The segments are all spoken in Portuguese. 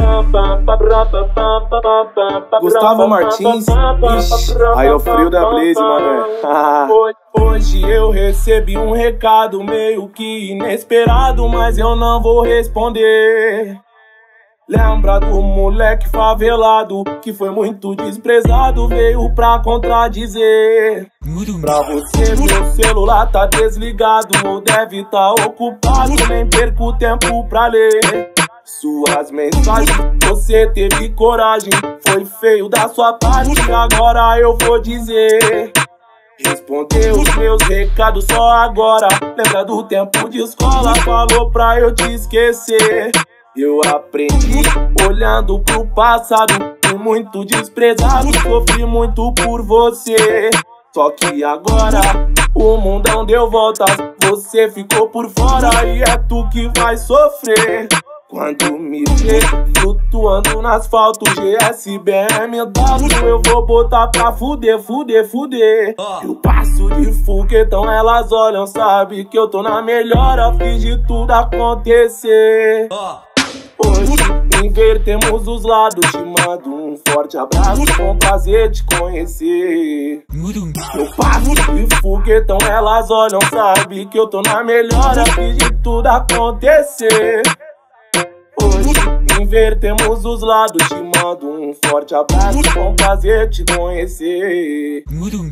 Gustavo Martins, ixi, aí é o frio da Blaze, mané. Hoje eu recebi um recado meio que inesperado, mas eu não vou responder. Lembra do moleque favelado que foi muito desprezado, veio pra contradizer. Pra você meu celular tá desligado ou deve tá ocupado, nem perco tempo pra ler suas mensagens. Você teve coragem, foi feio da sua parte, agora eu vou dizer. Respondeu os meus recados só agora. Lembra do tempo de escola, falou pra eu te esquecer. Eu aprendi olhando pro passado, fui muito desprezado, sofri muito por você. Só que agora o mundão deu voltas, você ficou por fora e é tu que vai sofrer. Quando me vê flutuando no asfalto, GS, BMW, eu vou botar pra fuder, fuder, fuder. Eu passo de foguetão, elas olham, sabe que eu tô na melhora, fiz de tudo acontecer. Hoje invertemos os lados, te mando um forte abraço, com prazer te conhecer. Eu passo de foguetão, elas olham, sabe que eu tô na melhora, fiz de tudo acontecer. Hoje invertemos os lados, te mando um forte abraço, com prazer te conhecer.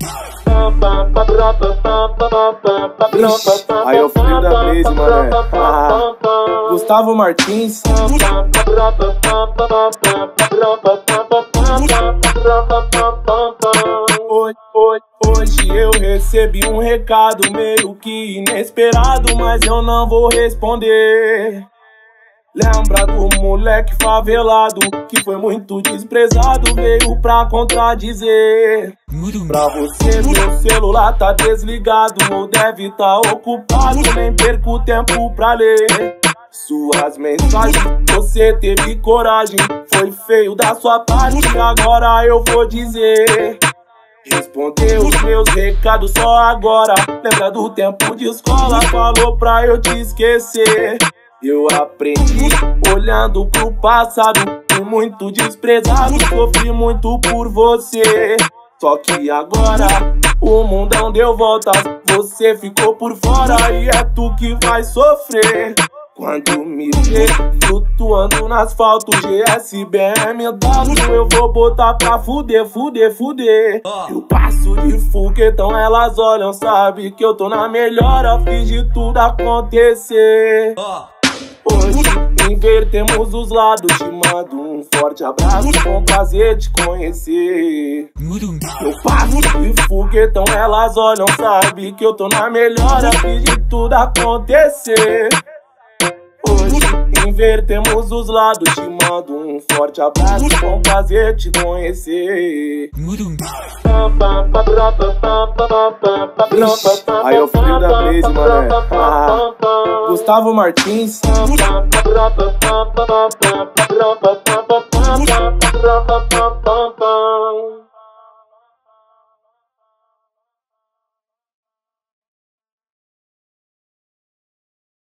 Ixi, aí é o frio da Blaze, mané. Gustavo Martins. Hoje eu recebi um recado meio que inesperado, mas eu não vou responder. Lembra do moleque favelado que foi muito desprezado, veio pra contradizer. Pra você meu celular tá desligado ou deve tá ocupado, nem perco tempo pra ler suas mensagens. Você teve coragem, foi feio da sua parte, agora eu vou dizer. Respondeu os meus recados só agora. Lembra do tempo de escola, falou pra eu te esquecer. Eu aprendi olhando pro passado, fui muito desprezado, sofri muito por você. Só que agora o mundão deu voltas, você ficou por fora e é tu que vai sofrer. Quando me vê flutuando no asfalto, GS, BMW, eu vou botar pra fuder, fuder, fuder. Eu passo de foguetão, elas olham, sabe que eu tô na melhora, fiz de tudo acontecer. Hoje invertemos os lados, te mando um forte abraço, com prazer te conhecer. Eu passo de foguetão, elas olham, sabe que eu tô na melhora, fiz de tudo acontecer. Hoje invertemos os lados, te mando um forte abraço, com prazer te conhecer. Ixi, aí é o frio da Blaze, mané. Gustavo Martins.